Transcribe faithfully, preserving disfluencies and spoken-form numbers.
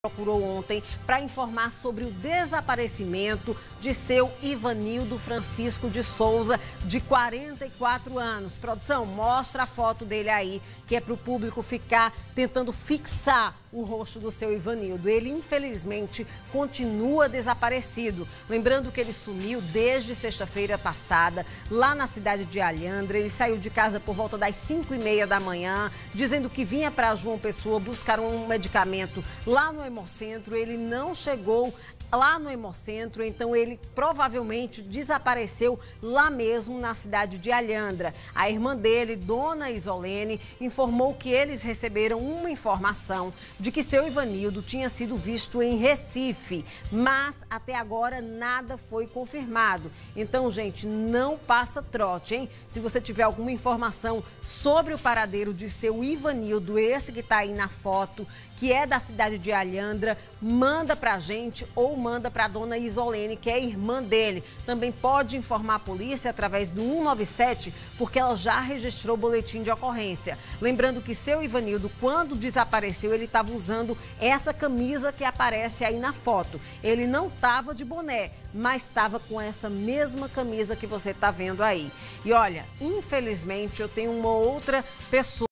procurou ontem para informar sobre o desaparecimento de seu Ivanildo Francisco de Souza, de quarenta e quatro anos. Produção, mostra a foto dele aí, que é para o público ficar tentando fixar o rosto do seu Ivanildo. Ele, infelizmente, continua desaparecido. Lembrando que ele sumiu desde sexta-feira passada, lá na cidade de Alhandra. Ele saiu de casa por volta das cinco e meia da manhã, dizendo que vinha para João Pessoa buscar um medicamento lá no Hemocentro. Ele não chegou lá no Hemocentro, então ele provavelmente desapareceu lá mesmo na cidade de Alhandra. A irmã dele, Dona Isolene, informou que eles receberam uma informação de que seu Ivanildo tinha sido visto em Recife, mas até agora nada foi confirmado. Então, gente, não passa trote, hein? Se você tiver alguma informação sobre o paradeiro de seu Ivanildo, esse que está aí na foto, que é da cidade de Alhandra, manda pra gente ou manda pra Dona Isolene, que é irmã dele. Também pode informar a polícia através do um nove sete, porque ela já registrou o boletim de ocorrência. Lembrando que seu Ivanildo, quando desapareceu, ele estava usando essa camisa que aparece aí na foto. Ele não estava de boné, mas estava com essa mesma camisa que você está vendo aí. E olha, infelizmente eu tenho uma outra pessoa